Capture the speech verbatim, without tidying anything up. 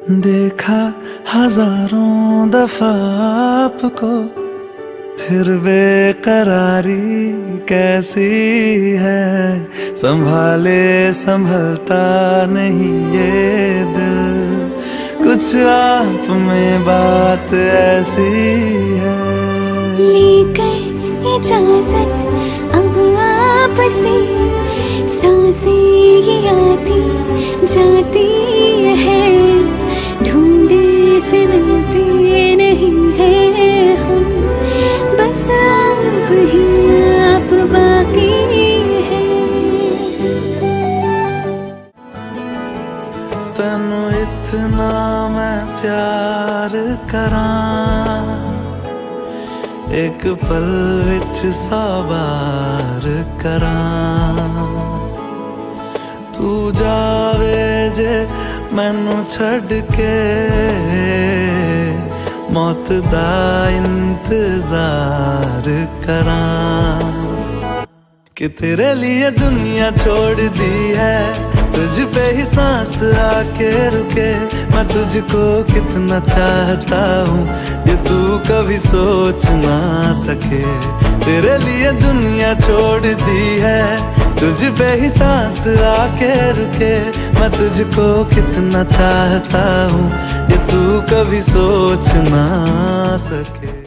देखा हजारों दफा आपको, फिर बेकरारी कैसी है। संभाले संभलता नहीं ये दिल, कुछ आप में बात ऐसी है। लेकर इजाजत अब आपसे, सांसें ये आती जाती है। ढूंढे से मिलते नहीं है हम, बस आप ही आप बाकी है। तनु इतना मैं प्यार करां, एक पल विच सौ बार करां। तू जावे जे मैनू छड़ के, मौत दा इंतजार करां। कि तेरे लिए दुनिया छोड़ दी है, तुझ पे ही सांस आके रुके। मैं तुझको कितना चाहता हूँ ये तू कभी सोच ना सके। तेरे लिए दुनिया छोड़ दी है, तुझ पे ही सांस आके रुके। मैं तुझको कितना चाहता हूँ ये तू कभी सोच ना सके।